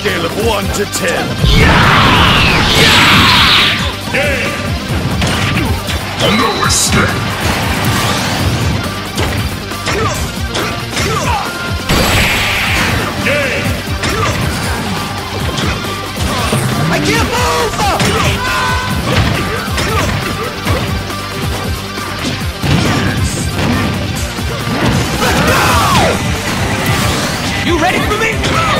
scale of 1 to 10. Game! No escape! Game! I can't move! You ready for me?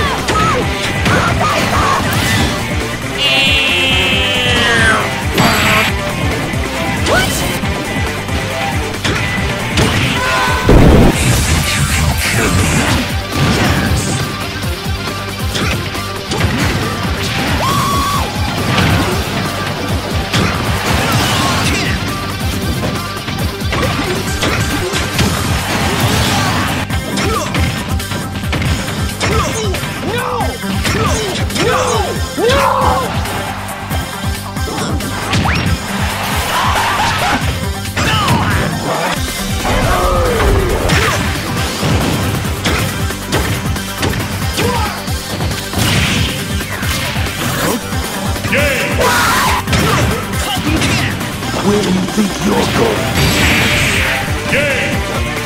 Where do you think you're going? Game!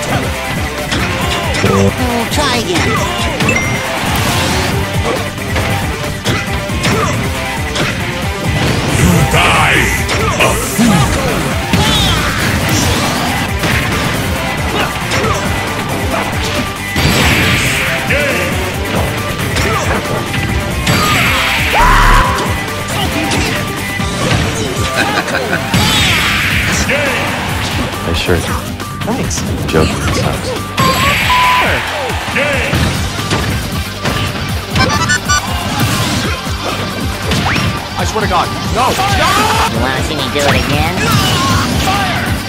Oh, try again. You die a fool! Game! I sure do. Thanks. Joking sucks. Game! I swear to God. No! No! You wanna see me do it again?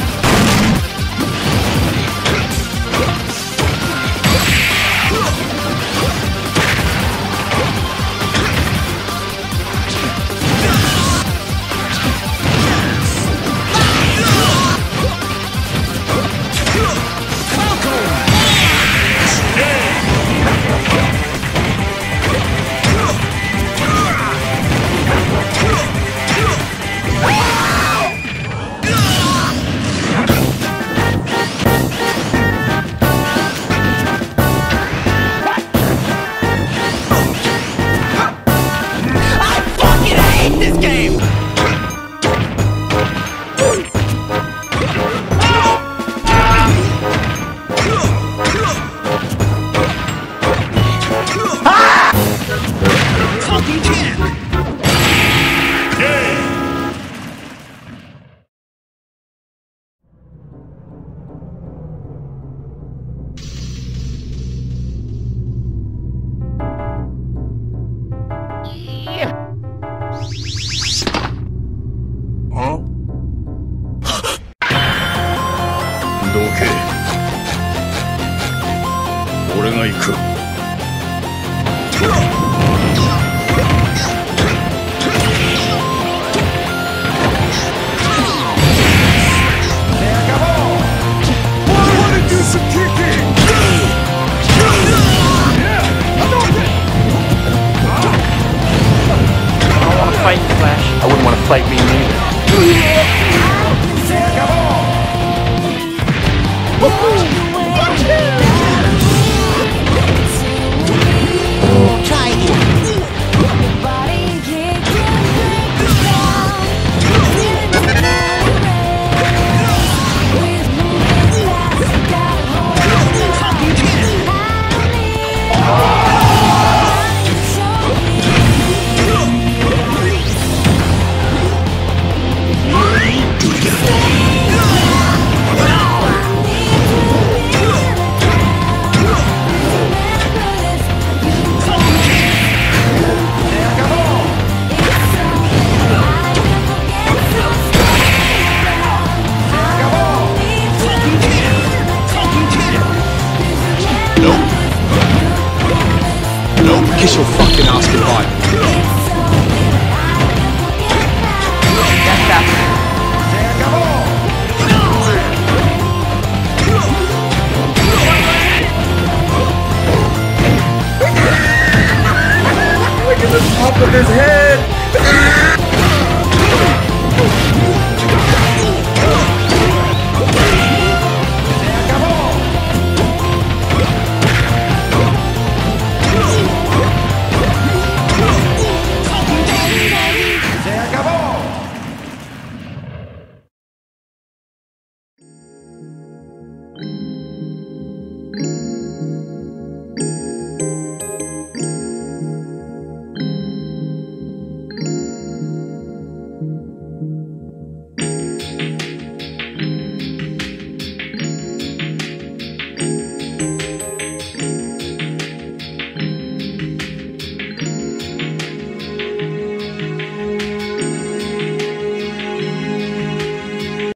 I wouldn't want to fight me neither. Try again. Kiss your fucking ass goodbye.